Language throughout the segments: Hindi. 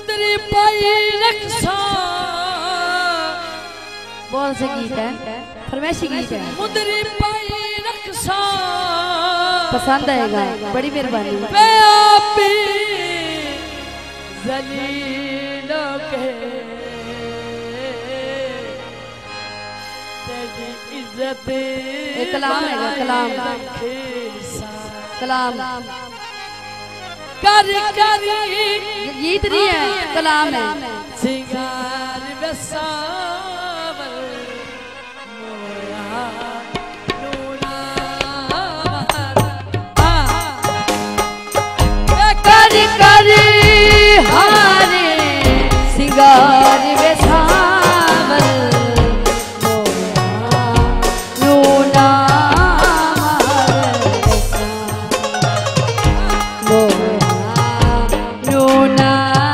मुदरी पाई रक्षा बहुत से गीत है, फरमाइशी गीत है। मुदरी पाई रक्षा पसंद आएगा, बड़ी मेहरबानी। मैं आपी जलीलों के तेरी इज्जत एक कलाम है, कलाम कलाम कर गीत नहीं है, कलाम है। सिंगार बसावल मोया नूना कर कर हारे सिंगार बेसावल मोया नूना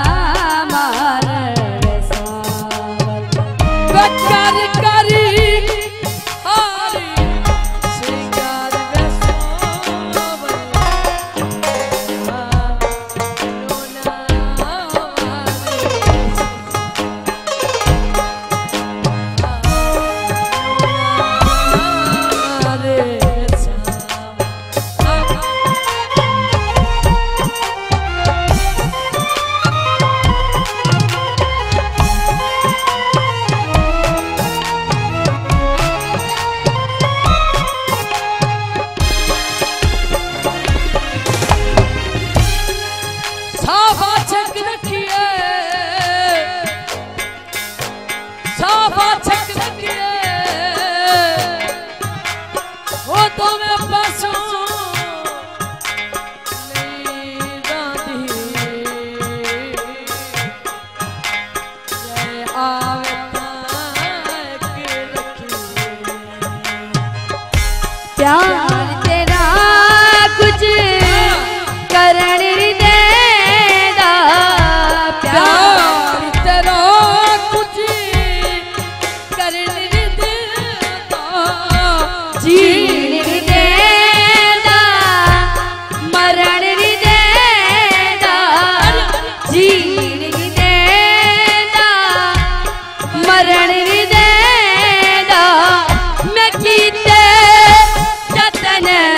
प्यार तेरा कुछ करण देगा, प्यार तेरा कुछ करण देगा, जीण देगा मरण देगा, जीण देगा मरण देगा। मैं कीते जतन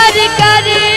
कर